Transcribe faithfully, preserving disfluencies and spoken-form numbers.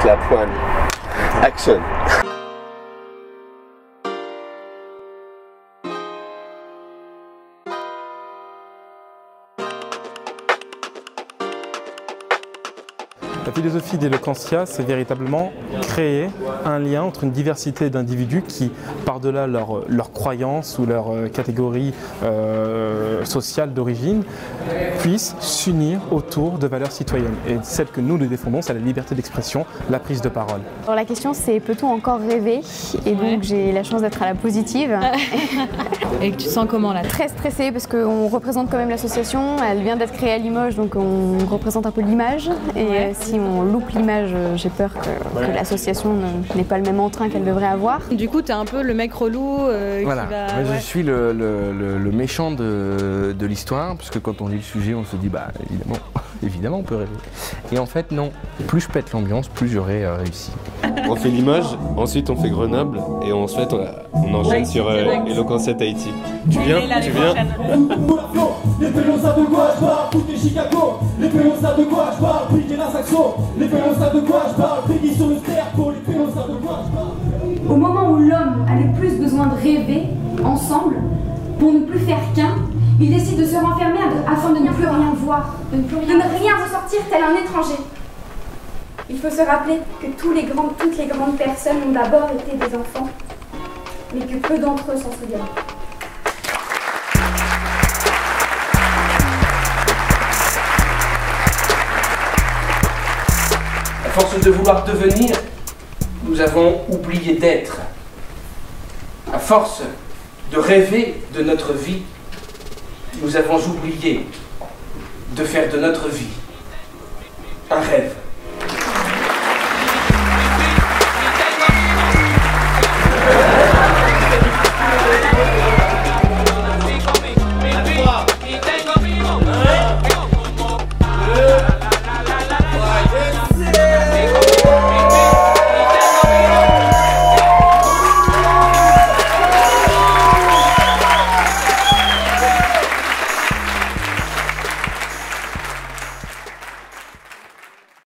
la poigne. Action. La philosophie d'Eloquentia, c'est véritablement créer un lien entre une diversité d'individus qui, par-delà leur, leur croyance ou leur catégorie euh, sociale d'origine, puissent s'unir autour de valeurs citoyennes. Et celle que nous, nous défendons, c'est la liberté d'expression, la prise de parole. Alors la question, c'est peut-on encore rêver? Et donc ouais. J'ai la chance d'être à la positive. Et que tu te sens comment là? Très stressée parce qu'on représente quand même l'association. Elle vient d'être créée à Limoges, donc on représente un peu l'image. Et ouais. Si on loupe l'image, j'ai peur que, que l'association n'ait pas le même entrain qu'elle devrait avoir. Du coup, tu es un peu le mec relou euh, voilà. qui va... Moi, ouais. Je suis le, le, le, le méchant de, de l'histoire, parce que quand on lit le sujet, on se dit, bah évidemment, évidemment on peut rêver. Et en fait, non. Plus je pète l'ambiance, plus j'aurai euh, réussi. On fait Limoges, ensuite on fait Grenoble, et ensuite on, on enchaîne sur euh, Eloquentia Tahiti. Tu viens? Tu viens? Les pélos savent de quoi je parle, tout est Chicago. Les pélos savent de quoi je parle, piquer la saxo. Les pélos savent de quoi je parle, Peggy sur le sterco. Les pélos savent de quoi je parle. Au moment où l'homme a le plus besoin de rêver, ensemble, pour ne plus faire qu'un, il décide de se renfermer afin de ne plus rien voir, de ne, plus rien, de ne rien ressortir tel un étranger. Il faut se rappeler que tous les grands, toutes les grandes personnes ont d'abord été des enfants, mais que peu d'entre eux s'en souviennent. À force de vouloir devenir, nous avons oublié d'être. À force de rêver de notre vie, nous avons oublié de faire de notre vie un rêve.